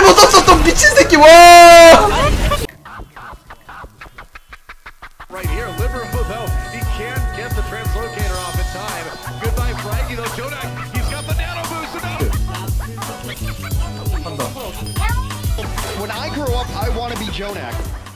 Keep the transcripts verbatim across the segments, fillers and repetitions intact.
잘못 썼어 또 미친 새끼 와. Right here, Liverpool though, he can't get the translocator off in time. Goodbye, Frankie though. JJoNak, he's got the nano boost enough. When I grow up, I want to be JJoNak.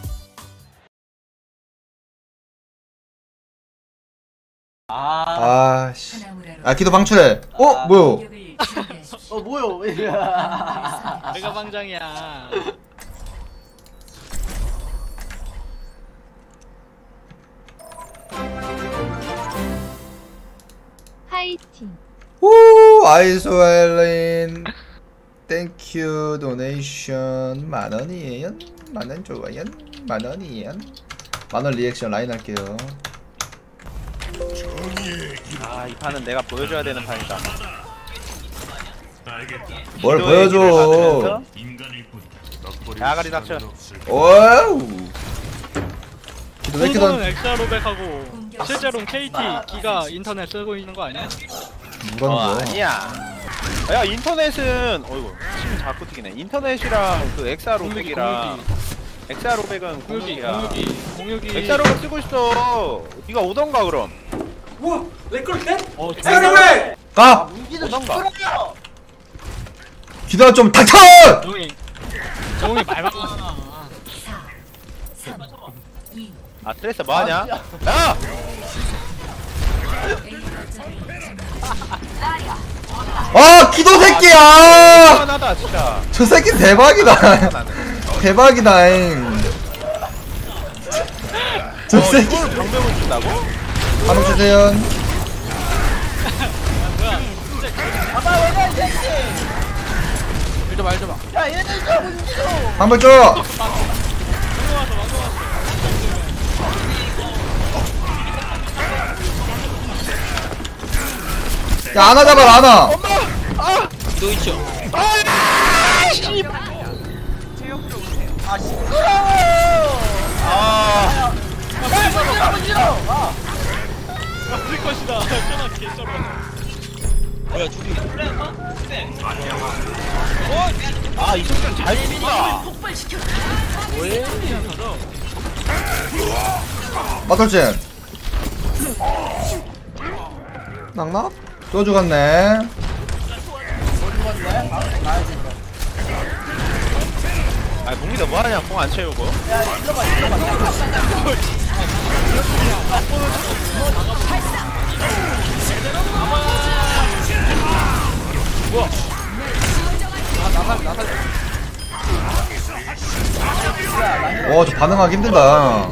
아, 씨. 아, 기도 방출해. 어, 아, 뭐요? 어 뭐요? 내가 방장이야. 파이팅. 오, 아이소엘린. 땡큐 도네이션 만 원이에요. 만 원 좋아요. 만 원이에요. 만 원 리액션 라인 할게요. 아, 이 판은 내가 보여줘야 되는 판이다. 뭘 보여줘. 야가리 닥쳐. 오우. 기도 왜 이렇게 홍보는 던 엑사로백하고 실제로는 케이티 기가 인터넷 쓰고 있는 거 아니야? 누가 어, 는 거야? 아니야. 야, 인터넷은 어이구 침 자꾸 튀기네. 인터넷이랑 그 엑사로백이랑 엑사로백은 공유기 공유기야. 공유기 공유기. 엑사로백 쓰고 있어. 네가 오던가 그럼. 우와 레cord 때? 어, 엑사로백! 가. 문기도 오던가. 시끄러워. 기도 좀 닥쳐. 정이 정이 말만. 아, 트레이서 뭐하냐? 야! 아, 기도 새끼야. 시원하다 진짜. 저 새끼 대박이다. 대박이다잉. 저 어, 새끼. 이걸 방벽을 준다고? 한번 주세요. 봐봐 왜냐 이 새끼. 이리 말 좀 봐. 야 얘네 좀 문기도. 한번 줘. 야, 안아 잡아, 안아. 너 있죠? 아 시끄러워. 아, 야 문기도 문기도. 아. 우리 것이다. 전화 개쩔어. 뭐야 둘이? 아, 이 새끼는 잘 뛴다. 뭐해? 그냥 가자. 마털진. 낙낙? 또 죽었네. 아, 봉이 너 뭐하냐? 공 안 채우고. 야 일로봐 일로봐. 뭐야? 아 나살 나살. 와, 저 반응하기 힘들다.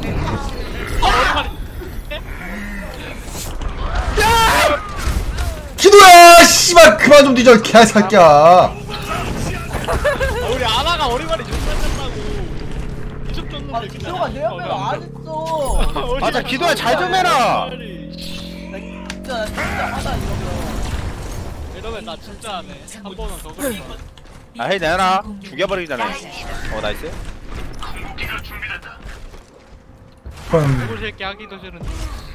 기도야! 씨발, 그만 좀 뒤져, 개새끼야. 아, 우리 아나가 어리바리 존나 쳤다고. 이쪽 줬는데 아 기도가 내 옆에 안 했어. 맞아, 기도야 잘 좀 해라. 진짜 나 진짜 하다 이러면. 이러면 나 진짜 안 해. 한 번은 더 그래. 아, 헤이 내놔라. 죽여버리잖아. 어, 나이스. 누구 새끼 하기도 싫은데.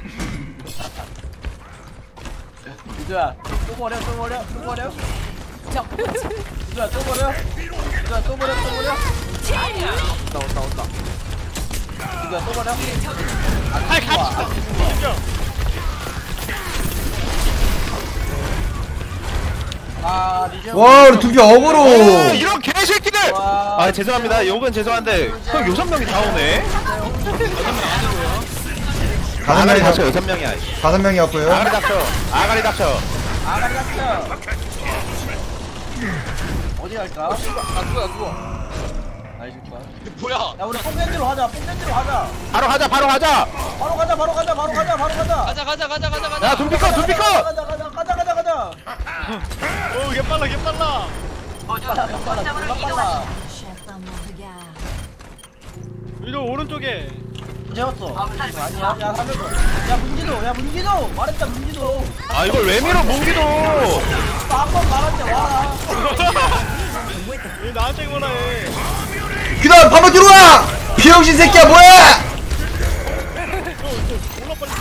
기도야 또 버려 또 버려 또 버려. 자 기도야 또 버려. 기도야 또 버려 또 버려. 온다 온다 온다. 기도야 또 버려. 아이 같이 죽여. 아 니제. 와, 우리 두피 어그로. 오, 이런 개새끼들! 와. 아, 죄송합니다. 욕은 죄송한데, 형 여섯 명이 다 오네? 다섯 아가리 명이 닥쳐, 닥쳐. 여섯 명이야. 다섯 명이었고요. 아가리 닥쳐. 아가리 닥쳐. 아가리 갔어. 어디 갈까? 나 죽어 나 죽어. 나이스 좋아. 뭐야? 야 우리 폼랜드로 하자. 폼랜드로 하자. 바로 가자, 바로 가자! 바로 가자 바로 가자 바로 가자 바로 가자. 가자 가자 가자 가자 가자. 야, 돈피 컷, 돈피 컷! 가자 가자 가자 가자 가자. 오, 개 빨라 개 빨라. 빨라 빨라 빨라 빨라. 위로 오른쪽에. 재웠어. 아니야. 야 하면서. 야 문기도 야 문기도 말했다 문기도. 아, 이걸 왜 밀어, 문기도! 한번 말한테 와라. 왜 나한테 뭐라 해? 기도, 반박 뒤로 와! 비영신 새끼야, 뭐야! 올라 빨리.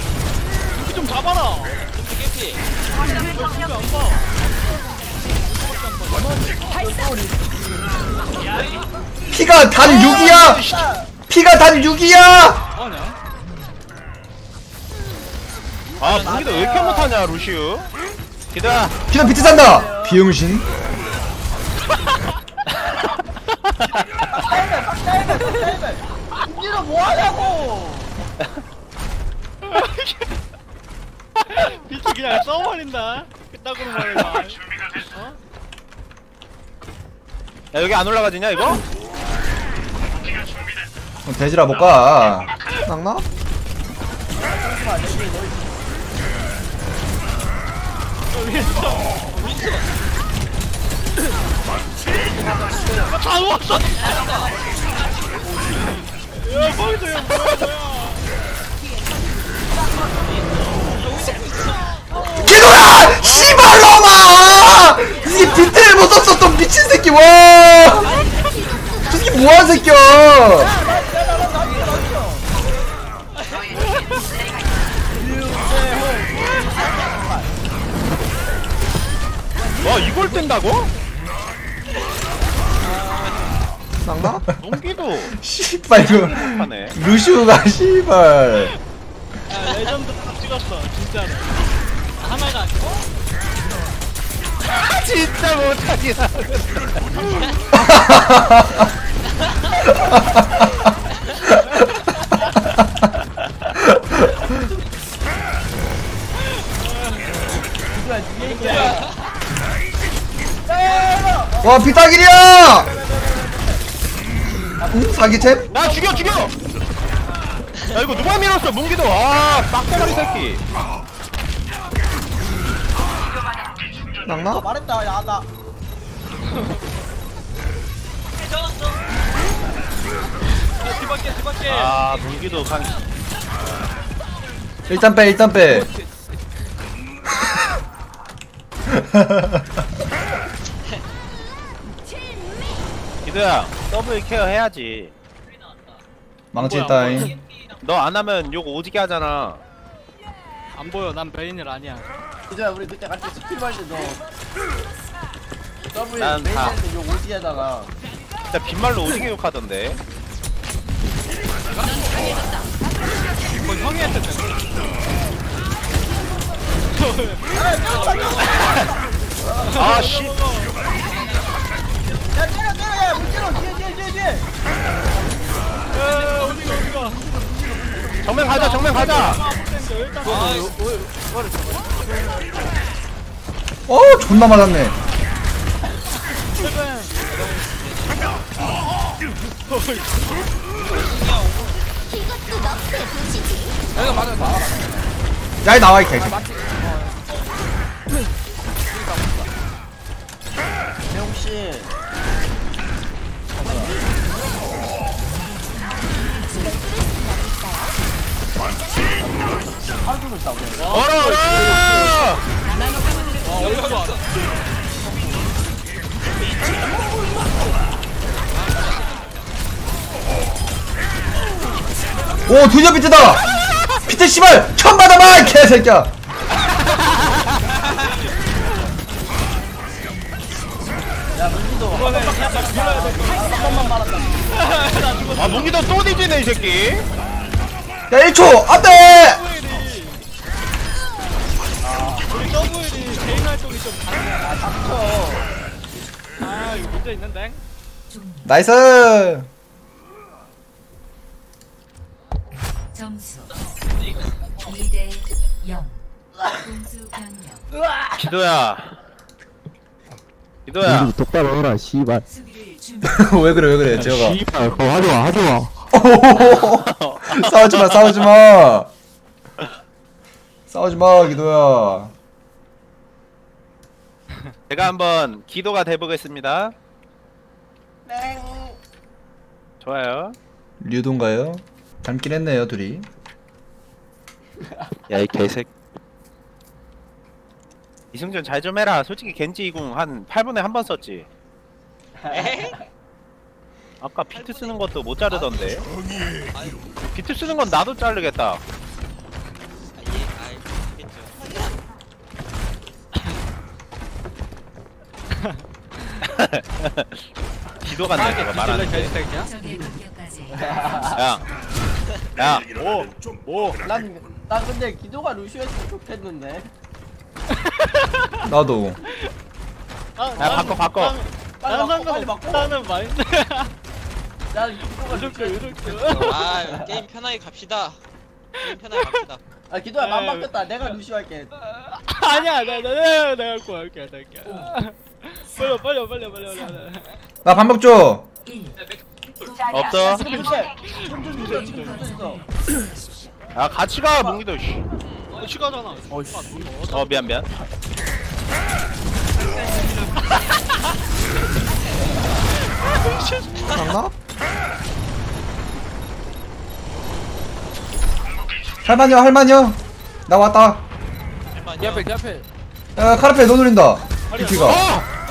여기 좀 잡아라. 개피. 안 봐. 피가 단 육이야. 피가 단 육이야. 뭐하냐? 아 무기도 왜 이렇게 못하냐 루시우. 기다. 기도 비트 산다. 비용신. 니는 뭐하냐고. 비트 그냥 써버린다. 그따구로 말해봐. 어? 야 여기 안 올라가지냐 이거? 돼지라 못 가. 낙나? 다 누웠어. 야 거기서 야 뭐야 기도야! 씨발놈아! 이 비트를 못 썼어, 미친 새끼, 와! 저 새끼 뭐하는 새끼야! 와 이걸 뗀다고? 낙나? 농기도 씨발, 이거. 하네. 루시우가, 씨발. 야 레전드 딱 찍었어 진짜로. 하나가 진짜 못하긴 하네. 와, 비타길이야! 응? 사기챔? 야 죽여 죽여! 야 이거 누가 밀었어 문기도. 아 빡대가리 새끼. 낙나? 말했다. 야 나. 야 뒤바뀌어 뒤바뀌어. 아 문기도 간. 일단 빼, 일단 빼. 기도야 더블 케어 해야지. 망치다잉. 너 안 하면 욕 오지게 하잖아. 안 보여. 난 베인을 아니야. 이제야 우리 그때 같이 스킬 할때 너. 더블 난 메인 다. 할때 요 오지에다가. 진짜 빈말로 오지게 욕하던데. 그건 형이 했을 때. 아 씨. 야 때려 때려 야 문제로 뒤에 뒤에 뒤에 뒤에. 야 어디가 어디가. 정면 가자 정면 가자. 일단 어, 존나 맞았네. 내가 맞아 나와. 야, 이 나와, 이 개새끼. 재홍 씨. 하루 종일 싸우네. 얼어 얼어. 여기서 알아. 오, 드디어 비트다! 비트 씨발! 처음 받아봐, 이 개새끼야! 야 문기도 한 번만 한 번만 말았다. 아 문기도 또 뒤지네 이 새끼. 야, 일 초! 안 돼! 우리 더블이 개인 활동이 좀 다르네. 아 이거 문제 있는데. 나이스! 점수 이 대 영. 공수 변경. 기도야. 기도야. 똑바로 해라 씨발. 수비를 준비. 왜 그래, 왜 그래, 제가. 씨발 그거 하지마 하지마. 싸우지 마, 싸우지 마! 싸우지 마, 기도야. 제가 한번 기도가 돼보겠습니다. 땡. 좋아요. 류도인가요? 닮긴 했네요, 둘이. 야 이 개색. 이승준 잘 좀 해라. 솔직히 겐지 이궁 한 팔 분에 한 번 썼지. 아까 비트 쓰는 것도 못 자르던데. 비트 쓰는 건 나도 자르겠다. 기도가 안 돼. 말하는 게. 적의 공격까지 야, 야, 오, 오. 난, 나 근데 기도가 루시오였으면 좋겠는데. 나도. 아, 야, 바꿔, 바꿔. 빨리 바꿔, 빨리 바꿔. 나는 마인드. 난 기도가 이렇게 루시오였으면 이렇게. 아 게임 편하게 갑시다. 게임 편하게 갑시다. 아 기도야 네. 맘 바뀌었다. 내가 루시오 할게. 아니야, 나, 나, 나, 내가 할 거야, 할게, 할게. 빨리, 빨리, 빨리, 빨리, 빨리. 나 반박 줘. 없어. 좀 야, 같이 가, 몽기도. 씨. 어, 시가잖아. 어, 미안, 미안. 장나? 할만요 할만요. 나 왔다. 기합해 기합해. 야 카르페 너 노린다. 비키가. 어!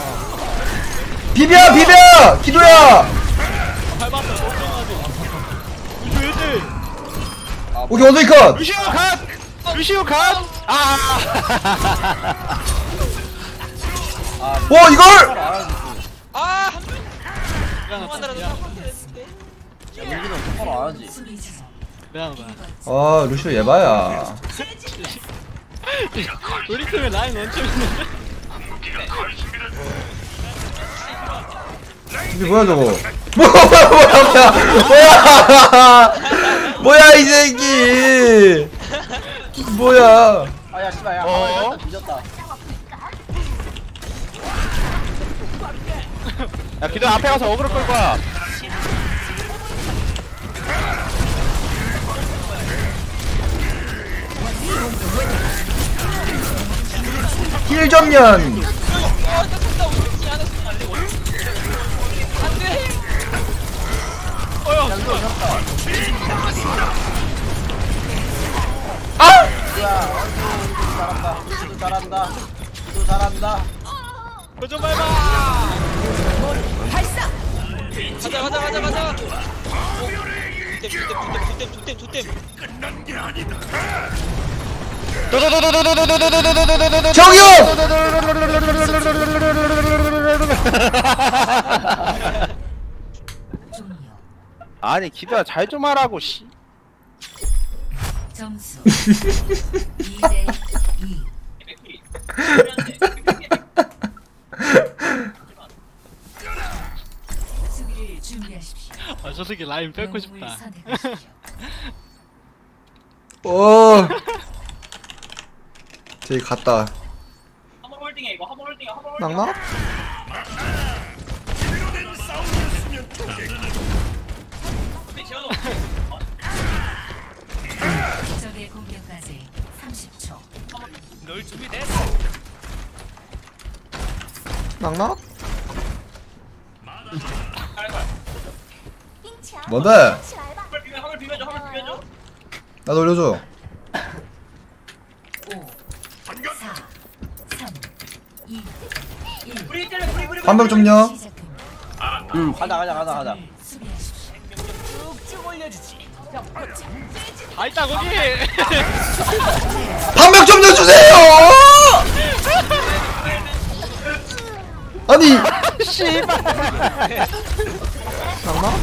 비벼 비벼 기도야. 밟았어, 걱정하지. 이거 왜지? 오케이 원숭이 컷. 루시오 컷! 루시오 컷! 아! 와 이걸. 아 한 명. 미안하다. 한마디라도 미안. 사과를 했을게. 여기는 똑바로 안 하지. 미안하다. 아 루시오 예바야. 우리 팀에 라인 원점 있는데? 이게 뭐야 저거. 뭐야 뭐야 뭐야 뭐야. 뭐야 이 새끼. 뭐야. 아야 씨발 야 어? 가만히 있다 뒤졌다. 야, 기도 앞에 가서 어그로 끌 거야. 힐 점년. 아! 잘한다. 기도 잘한다. 기도 잘한다. 그좀 밟아! 가자 가자 가자 가자. 둠댐 둠댐 둠댐 둠댐 둠댐. 정유! 아니, 기도야, 잘 좀 하라고, 씨. 점수 이 대 이. 수비를 준비하십시오. 아, 저 새끼 라인 뺏고 싶다. 영웅을 선택하십시오. 오. 저기 갔다. 낙나? 적의 공격까지 삼십 초. 낙나? 뭔데? 나도 올려줘. 오, 사, 삼, 이, 일. 반박 좀요. 시작합니다. 응 가자 가자 가자 가자. 수비하십시오. 다 있다, 거기! 반박 좀 넣어주세요! 아니! 씨발! 낙나?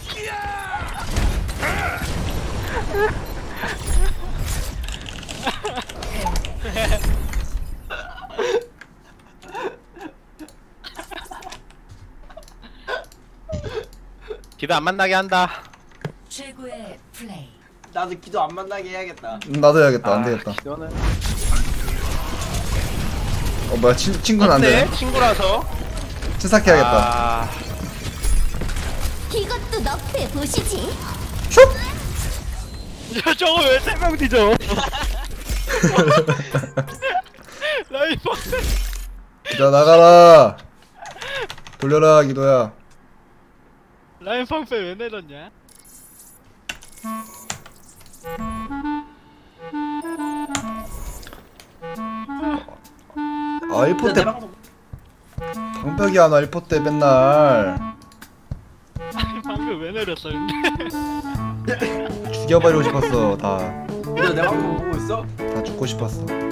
기도 안 만나게 한다. 최고의 플레이. 나도 기도 안 만나게 해야겠다. 음, 나도 해야겠다. 안 아, 되겠다. 기도는. 어 뭐야 친, 친구는 안 되네. 어때? 친구라서. 친삭해야겠다. 아, 이것도 너프에 보시지. 슉! 야, 저거 왜 세 명 뒤져? 라인 빡 기다 나가라. 돌려라 기도야. 라인 팡페 왜 내렸냐? 아 일포 때 방벽이 안 와. 일포 때 맨날 아니, 방금 왜 내렸어, 근데? 죽여버리고 싶었어. 다. 근데 내 방송 보고 있어? 다 죽고 싶었어.